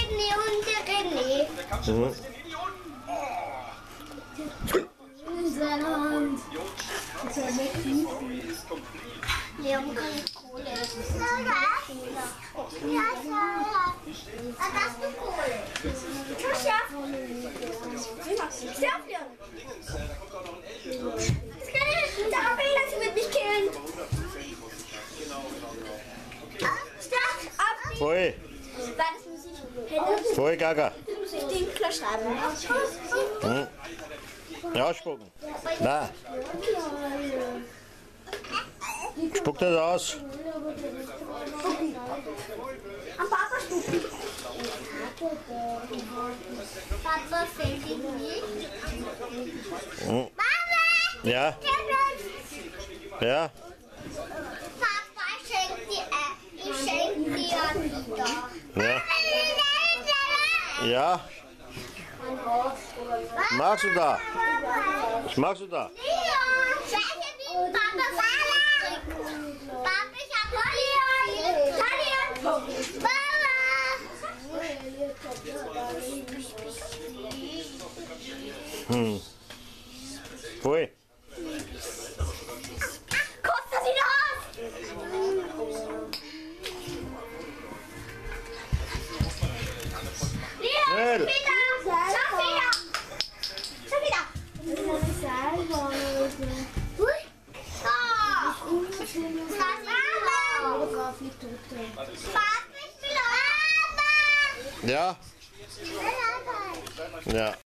René und der René. Mhm. In seiner Hand. Das ist ja wirklich. Wir haben keine Kohle. Das ist ein Fehler. Ja, was hast du Kohle? Tuscha. Stefan. Der Fehler, sie wird mich killen. Voll. Voll, Gaga. Stinkler schreiben. Mhm. Ja, spucken. Nein. Spuck das aus. Am Papa spucken. Papa fällt ihm nicht. Mhm. Ja. Ja. Papa schenkt dir, ich schenke dir wieder. Ja. Ja. Was machst du da? Was machst du da? Leon, welche wie Papa Salat? Papa, ich hab Leon. Leon. Mama. Voll. Kotzt das wieder aus? Leon, Schnell. wieder. Schaff wieder. Schaff wieder. Ui. So. Papa, ich will Mama. Ja. Ja.